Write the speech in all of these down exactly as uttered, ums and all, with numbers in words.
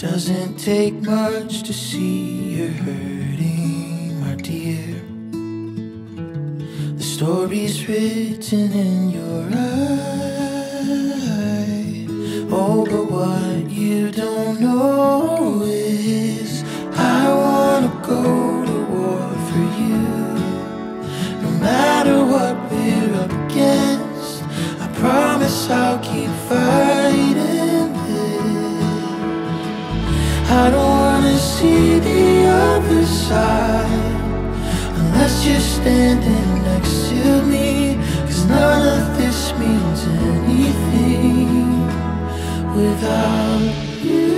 Doesn't take much to see you're hurting, my dear. The story's written in your eye. Oh, but what you don't know is I wanna go to war for you. No matter what we're up against, I promise I'll keep fighting this. I don't wanna see the other side unless you're standing next to me, 'cause none of this means anything without you.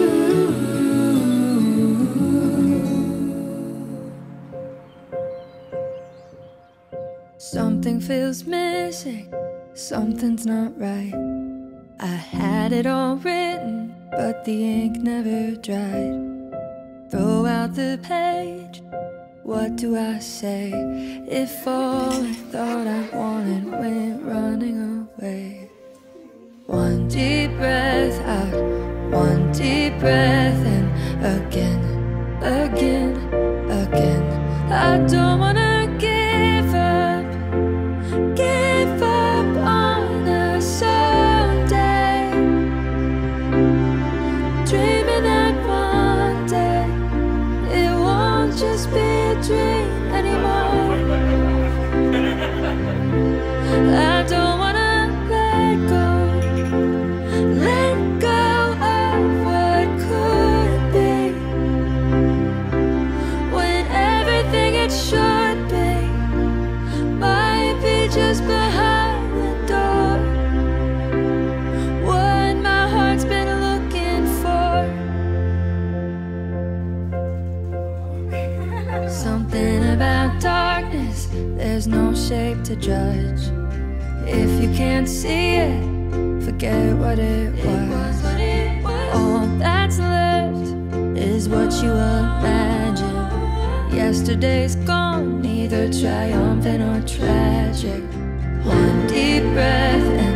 Something feels missing, something's not right. I had it all written, but the ink never dried. Throw out the page, what do I say if all I thought I wanted went running away? One deep breath out, one deep breath in. Again, again, again. I don't wanna give up, give up on us someday. Dreaming that one day it won't just be a dream anymore. I don't wanna let go, let go of what could be, when everything it should be might be just behind the door. What my heart's been looking for. Something about darkness, there's no shape to judge. If you can't see it, forget what it was. All that's left is what you imagine. Yesterday's gone, neither triumphant or tragic. One deep breath and